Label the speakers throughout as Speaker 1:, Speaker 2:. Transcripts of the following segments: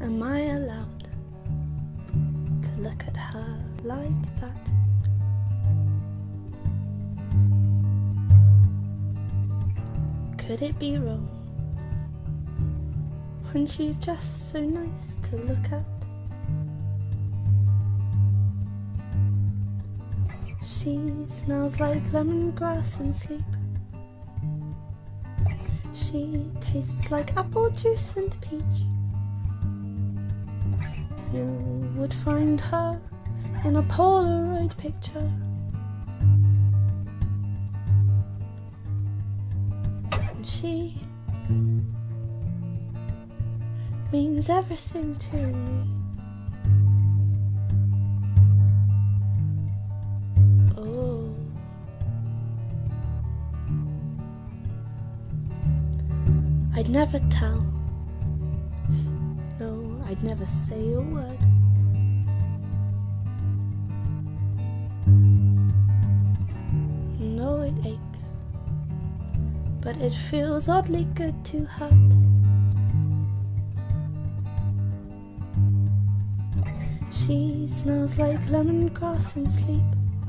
Speaker 1: am I allowed to look at her like that? Could it be wrong when she's just so nice to look at? She smells like lemongrass in sleep. She tastes like apple juice and peach. You would find her in a Polaroid picture. And she means everything to me. Oh, I'd never tell. No, I'd never say a word. No, it aches, but it feels oddly good to hurt. She smells like lemongrass in sleep.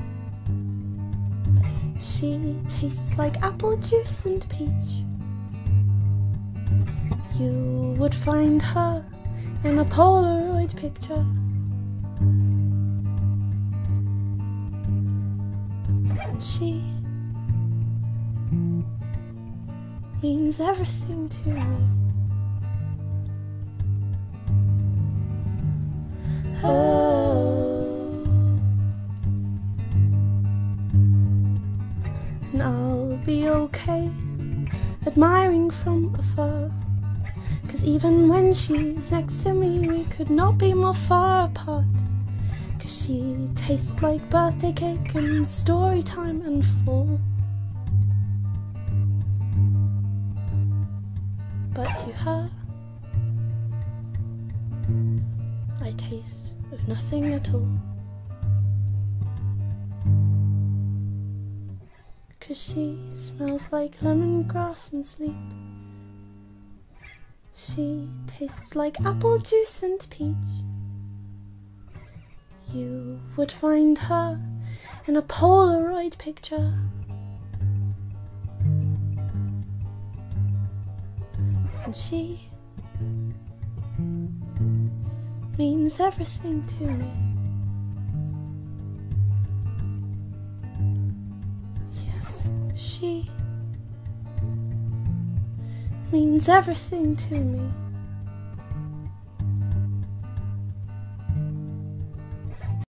Speaker 1: She tastes like apple juice and peach. You would find her in a Polaroid picture. And she means everything to me. Oh, and I'll be okay admiring from afar, 'cause even when she's next to me we could not be more far apart. 'Cause she tastes like birthday cake and story time and fall. But to her I taste of nothing at all. 'Cause she smells like lemongrass in sleep. She tastes like apple juice and peach. You would find her in a Polaroid picture. And she means everything to me. Yes, she means everything to me.